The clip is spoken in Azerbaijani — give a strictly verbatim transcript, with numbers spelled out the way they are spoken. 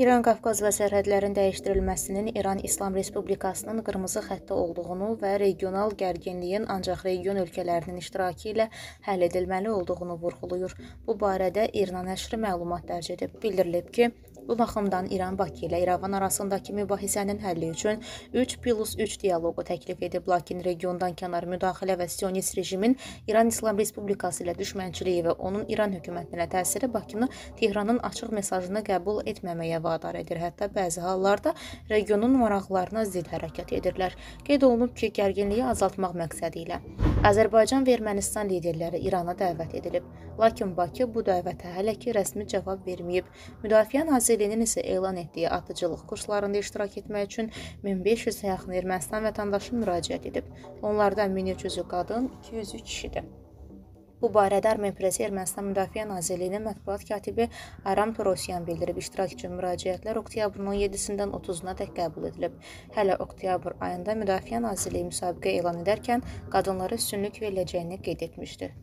İran Qafqaz və sərhədlərin dəyişdirilməsinin İran İslam Respublikasının qırmızı xətti olduğunu və regional gərginliyin ancaq region ölkələrinin iştirakı ilə həll edilməli olduğunu vurğulayır. Bu barədə İRNA nəşri məlumat dərc edib. Bildirilib ki, bu baxımdan İran Bakı ilə İrəvan arasındakı mübahisənin həlli üçün üç plus üç dialoqu təklif edib. Lakin regiondan kənar müdaxilə və sionist rejimin İran İslam Respublikası ilə düşmənçiliyi və onun İran hökumətinə təsiri Bakını Tehranın açıq mesajını qəbul etməməyə vadar edir. Hətta bəzi hallarda regionun maraqlarına zidd hərəkət edirlər. Qeyd olunub ki, gərginliyi azaltmaq məqsədi ilə Azərbaycan və Ermənistan liderləri İrana dəvət edilib. Lakin Bakı bu dəvətə hələ ki rəsmi cavab verməyib. Müdafiə Nazirliyinin isə elan etdiyi atıcılıq kurslarında iştirak etmək üçün min beş yüzə yaxın Ermənistan vətəndaşı müraciət edib. Onlardan min üç yüzü qadın, iki yüzü kişidir. Bu barədə Armen Presi Ermənistan Müdafiə Nazirliyinin mətbuat katibi Aram Torosyan bildirib. İştirak üçün müraciətlər oktyabrın on yedisindən otuzuna dək qəbul edilib. Hələ oktyabr ayında Müdafiə Nazirliyi müsabiqə elan edərkən qadınlara üstünlük veriləcəyini qeyd etmişdi.